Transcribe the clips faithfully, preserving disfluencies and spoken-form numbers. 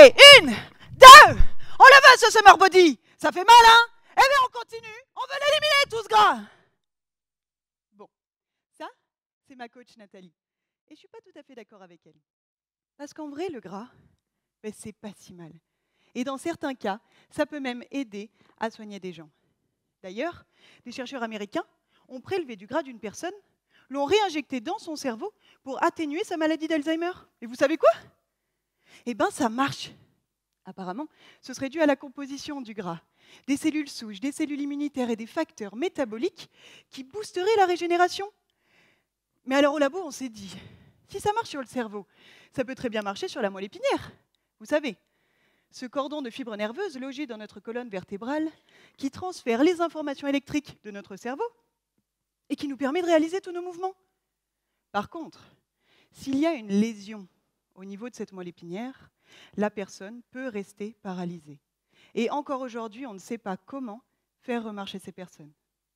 Allez, une, deux, on le veut ce summer body. Ça fait mal, hein? Eh bien, on continue. On veut l'éliminer, tout ce gras. Bon, ça, c'est ma coach Nathalie. Et je ne suis pas tout à fait d'accord avec elle. Parce qu'en vrai, le gras, ben, c'est pas si mal. Et dans certains cas, ça peut même aider à soigner des gens. D'ailleurs, des chercheurs américains ont prélevé du gras d'une personne, l'ont réinjecté dans son cerveau pour atténuer sa maladie d'Alzheimer. Et vous savez quoi? Eh bien, ça marche. Apparemment, ce serait dû à la composition du gras, des cellules souches, des cellules immunitaires et des facteurs métaboliques qui boosteraient la régénération. Mais alors au labo, on s'est dit, si ça marche sur le cerveau, ça peut très bien marcher sur la moelle épinière. Vous savez, ce cordon de fibres nerveuses logé dans notre colonne vertébrale qui transfère les informations électriques de notre cerveau et qui nous permet de réaliser tous nos mouvements. Par contre, s'il y a une lésion au niveau de cette moelle épinière, la personne peut rester paralysée. Et encore aujourd'hui, on ne sait pas comment faire remarcher ces personnes.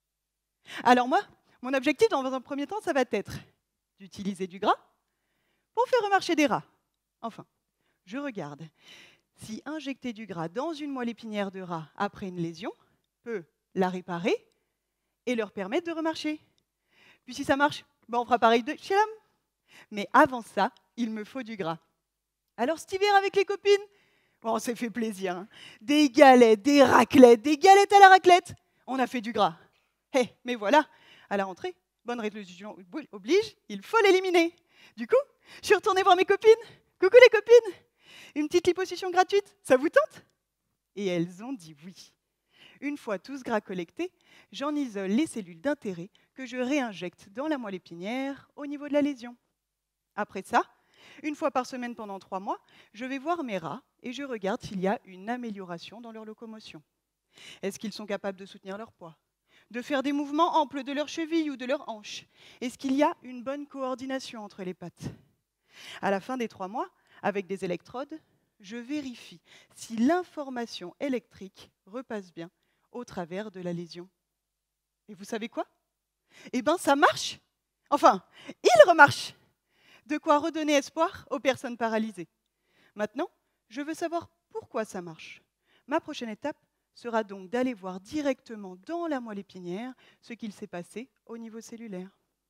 Alors moi, mon objectif dans un premier temps, ça va être d'utiliser du gras pour faire remarcher des rats. Enfin, je regarde si injecter du gras dans une moelle épinière de rat après une lésion peut la réparer et leur permettre de remarcher. Puis si ça marche, ben on fera pareil de chez l'homme. Mais avant ça, il me faut du gras. Alors cet hiver avec les copines, bon, on s'est fait plaisir. Hein. Des galettes, des raclettes, des galettes à la raclette. On a fait du gras. Hey, mais voilà, à la rentrée, bonne résolution oblige, il faut l'éliminer. Du coup, je suis retournée voir mes copines. Coucou les copines, une petite liposuction gratuite, ça vous tente? Et elles ont dit oui. Une fois tout ce gras collecté, j'en isole les cellules d'intérêt que je réinjecte dans la moelle épinière au niveau de la lésion. Après ça, une fois par semaine pendant trois mois, je vais voir mes rats et je regarde s'il y a une amélioration dans leur locomotion. Est-ce qu'ils sont capables de soutenir leur poids, de faire des mouvements amples de leurs chevilles ou de leurs hanches? Est-ce qu'il y a une bonne coordination entre les pattes? À la fin des trois mois, avec des électrodes, je vérifie si l'information électrique repasse bien au travers de la lésion. Et vous savez quoi? Eh bien, ça marche. Enfin, il remarche. De quoi redonner espoir aux personnes paralysées. Maintenant, je veux savoir pourquoi ça marche. Ma prochaine étape sera donc d'aller voir directement dans la moelle épinière ce qu'il s'est passé au niveau cellulaire.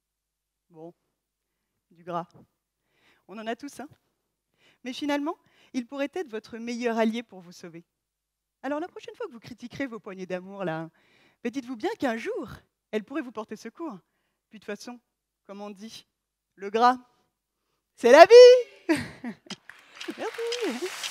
Bon, du gras. On en a tous, hein? Mais finalement, il pourrait être votre meilleur allié pour vous sauver. Alors la prochaine fois que vous critiquerez vos poignées d'amour, là, ben dites-vous bien qu'un jour, elles pourraient vous porter secours. Puis de toute façon, comme on dit, le gras, c'est la vie. Merci.